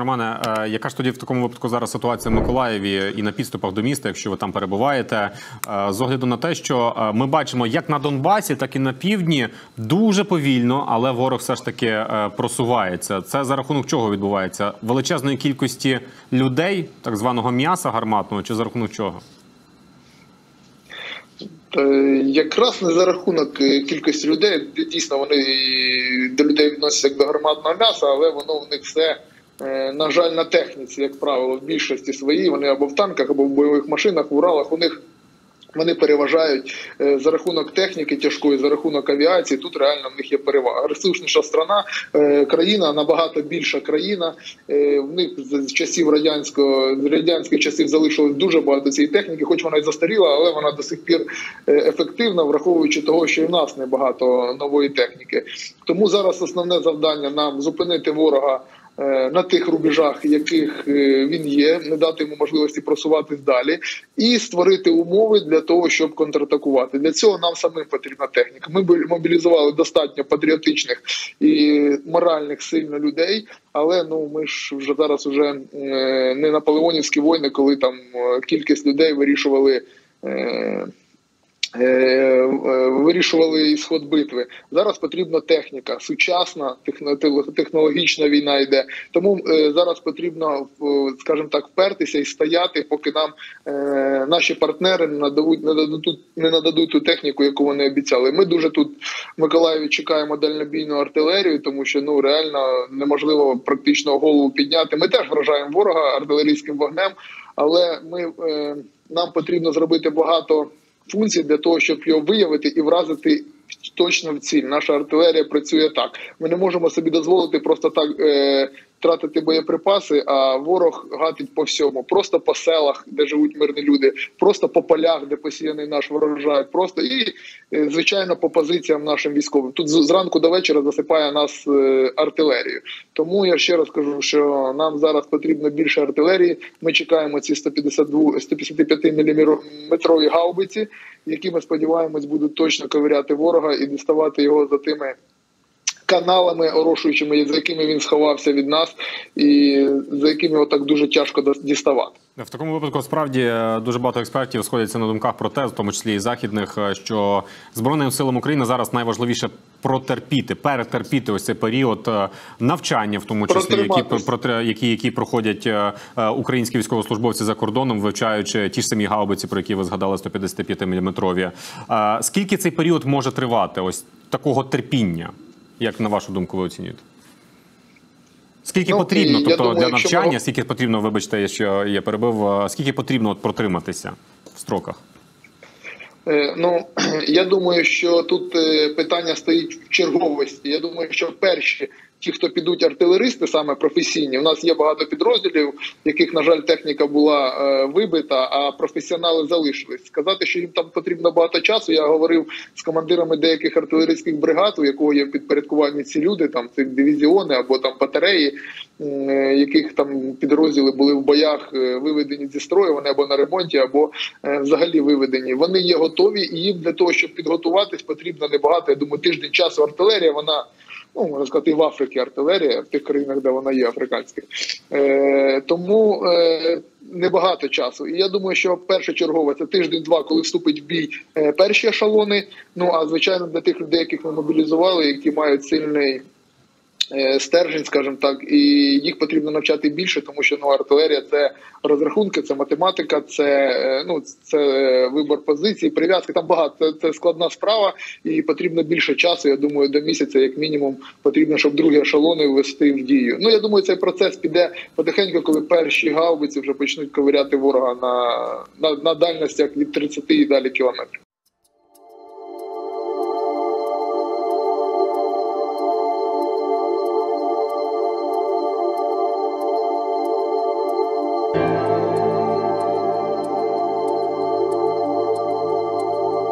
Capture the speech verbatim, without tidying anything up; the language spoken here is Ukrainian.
Романе, яка ж тоді в такому випадку зараз ситуація в Миколаєві і на підступах до міста, якщо ви там перебуваєте, з огляду на те, що ми бачимо як на Донбасі, так і на півдні дуже повільно, але ворог все ж таки просувається. Це за рахунок чого відбувається? Величезної кількості людей, так званого м'яса гарматного, чи за рахунок чого? Якраз не за рахунок кількості людей. Дійсно, вони до людей відносяться як до гарматного м'яса, але воно в них все, на жаль, на техніці, як правило, в більшості своїй. Вони або в танках, або в бойових машинах, в Уралах. У них вони переважають за рахунок техніки тяжкої, за рахунок авіації. Тут реально в них є перевага. Ресурсніша страна, країна, набагато більша країна. В них з часів радянського, з радянських часів залишилось дуже багато цієї техніки, хоч вона й застаріла, але вона до сих пір ефективна, враховуючи того, що і в нас небагато нової техніки. Тому зараз основне завдання нам зупинити ворога на тих рубежах, яких він є, не дати йому можливості просуватись далі і створити умови для того, щоб контратакувати. Для цього нам самим потрібна техніка. Ми мобілізували достатньо патріотичних і моральних сильно людей, але ну ми ж вже зараз уже не наполеонівські війни, коли там кількість людей вирішували вирішували ісход битви. Зараз потрібна техніка, сучасна, технологічна війна йде. Тому зараз потрібно, скажімо так, впертися і стояти, поки нам наші партнери не нададуть, не нададуть, не нададуть ту техніку, яку вони обіцяли. Ми дуже тут в Миколаєві чекаємо дальнобійну артилерію, тому що ну реально неможливо практично голову підняти. Ми теж вражаємо ворога артилерійським вогнем, але ми, нам потрібно зробити багато функцій для того, щоб його виявити і вразити точно в ціль. Наша артилерія працює так. Ми не можемо собі дозволити просто так е, тратити боєприпаси, а ворог гатить по всьому. Просто по селах, де живуть мирні люди, просто по полях, де посіяний наш врожай, просто і, е, звичайно, по позиціям нашим військовим. Тут зранку до вечора засипає нас е, артилерією. Тому я ще раз кажу, що нам зараз потрібно більше артилерії. Ми чекаємо ці сто п'ятдесят п'ять міліметрові гаубиці, які, ми сподіваємось, будуть точно ковиряти ворога і діставати його за тими каналами орошуючими, за якими він сховався від нас і за якими його так дуже тяжко діставати. В такому випадку, справді, дуже багато експертів сходяться на думках про те, в тому числі і західних, що Збройним силам України зараз найважливіше протерпіти, перетерпіти ось цей період навчання, в тому числі, які, які, які проходять українські військовослужбовці за кордоном, вивчаючи ті ж самі гаубиці, про які ви згадали, сто п'ятдесят п'ять міліметрові. Скільки цей період може тривати, ось такого терпіння, як на вашу думку ви оцінюєте? Скільки ну, потрібно, тобто думаю, для навчання, ми... скільки потрібно, вибачте, що я перебив, скільки потрібно от протриматися в строках? Е, ну, я думаю, що тут е, питання стоїть в черговості. Я думаю, що перші, ті, хто підуть артилеристи, саме професійні, у нас є багато підрозділів, яких, на жаль, техніка була е, вибита, а професіонали залишились. Сказати, що їм там потрібно багато часу, я говорив з командирами деяких артилерійських бригад, у якого є в підпорядкуванні ці люди, там це дивізіони або там батареї, е, яких там підрозділи були в боях е, виведені зі строю, вони або на ремонті, або е, взагалі виведені. Вони є готові, і їм для того, щоб підготуватись, потрібно небагато. Я думаю, тиждень часу. Артилерія, вона, ну, можна сказати, і в Африці артилерія, в тих країнах, де вона є, африканська. Е, тому е, небагато часу. І я думаю, що першочергово це тиждень-два, коли вступить в бій е, перші ешелони. Ну, а звичайно, для тих людей, яких ми мобілізували, які мають сильний стержень, скажімо так, і їх потрібно навчати більше, тому що ну, артилерія – це розрахунки, це математика, це, ну, це вибор позицій, прив'язки, там багато, це, це складна справа, і потрібно більше часу, я думаю, до місяця, як мінімум, потрібно, щоб другі ешелони ввести в дію. Ну, я думаю, цей процес піде потихеньку, коли перші гаубиці вже почнуть ковиряти ворога на, на, на дальностях від тридцяти і далі кілометрів.